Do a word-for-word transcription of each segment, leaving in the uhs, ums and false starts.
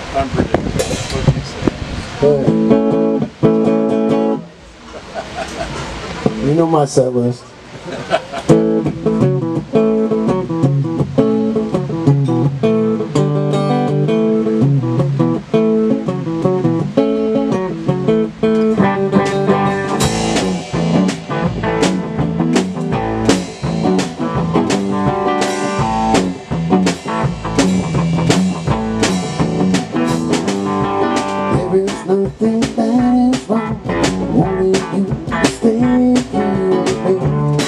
Unpredictable. What do you say? You know my set list. Nothing that is wrong, only you to stay here with me.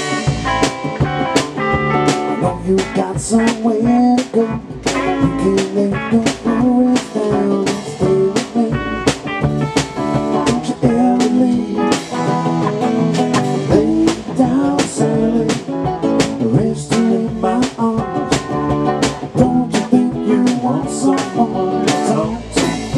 I know you got somewhere to go. You can lay your worries down and stay with me. Don't you ever leave. Lay down silently, rest in my arms. Don't you think you want someone to talk to?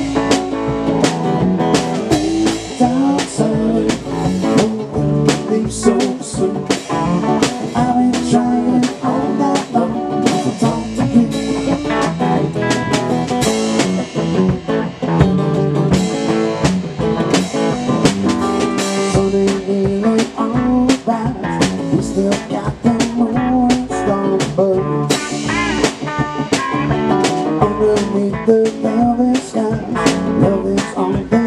So soon, I've been trying all night long to talk to you. Sunny ain't alright, we still got the morning star above. Underneath the velvet skies, love is on the